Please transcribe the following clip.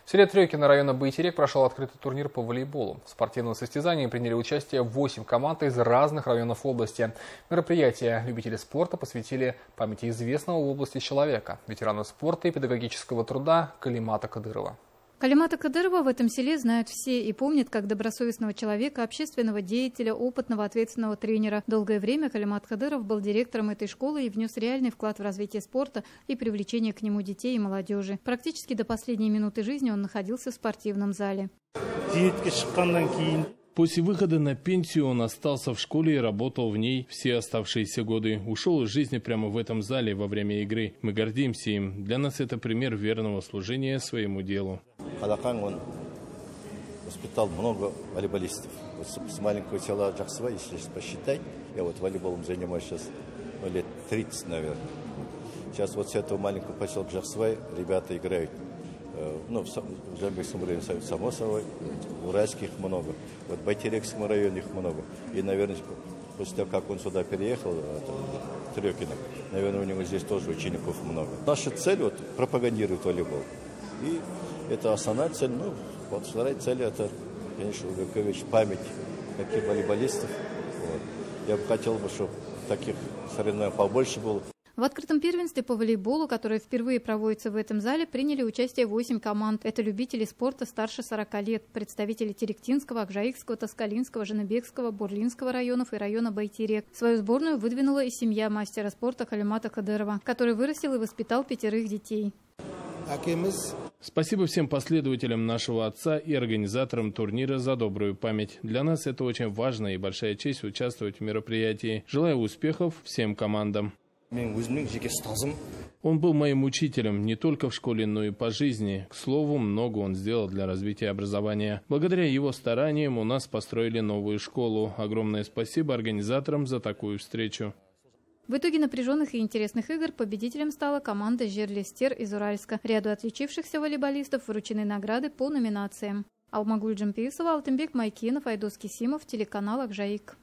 В селе Трёкино района Байтерек прошел открытый турнир по волейболу. В спортивном состязании приняли участие 8 команд из разных районов области. Мероприятие любители спорта посвятили памяти известного в области человека, ветерана спорта и педагогического труда Калимата Кадырова. Калимата Кадырова в этом селе знают все и помнят как добросовестного человека, общественного деятеля, опытного ответственного тренера. Долгое время Калимат Кадыров был директором этой школы и внес реальный вклад в развитие спорта и привлечение к нему детей и молодежи. Практически до последней минуты жизни он находился в спортивном зале. После выхода на пенсию он остался в школе и работал в ней все оставшиеся годы. Ушел из жизни прямо в этом зале во время игры. Мы гордимся им. Для нас это пример верного служения своему делу. Он воспитал много волейболистов. Вот с маленького села Джахсвай, если посчитать, я вот волейболом занимаюсь сейчас лет 30, наверное. Сейчас вот с этого маленького поселка Джахсвай ребята играют. Ну, в Жамбекском районе, само собой, в Уральских много, вот в Байтерекском районе их много. И, наверное, после того, как он сюда переехал, в Трёкино, наверное, у него здесь тоже учеников много. Наша цель вот пропагандировать волейбол. И это основная цель. Ну, вот вторая цель это, конечно, увековечить память таких волейболистов. Вот. Я бы хотел, чтобы таких соревнований побольше было. В открытом первенстве по волейболу, которое впервые проводится в этом зале, приняли участие 8 команд. Это любители спорта старше 40 лет, представители Теректинского, Акжаикского, Тоскалинского, Жаныбекского, Бурлинского районов и района Байтерек. Свою сборную выдвинула и семья мастера спорта Калимата Кадырова, который вырастил и воспитал 5 детей. Спасибо всем последователям нашего отца и организаторам турнира за добрую память. Для нас это очень важно и большая честь участвовать в мероприятии. Желаю успехов всем командам. Он был моим учителем не только в школе, но и по жизни. К слову, много он сделал для развития образования. Благодаря его стараниям у нас построили новую школу. Огромное спасибо организаторам за такую встречу. В итоге напряженных и интересных игр победителем стала команда «Жерлестер» из Уральска. Ряду отличившихся волейболистов вручены награды по номинациям. Алмагуль Джампиисова, Алтынбек Майкинов, Айдос Кисимов, телеканал Акжаик.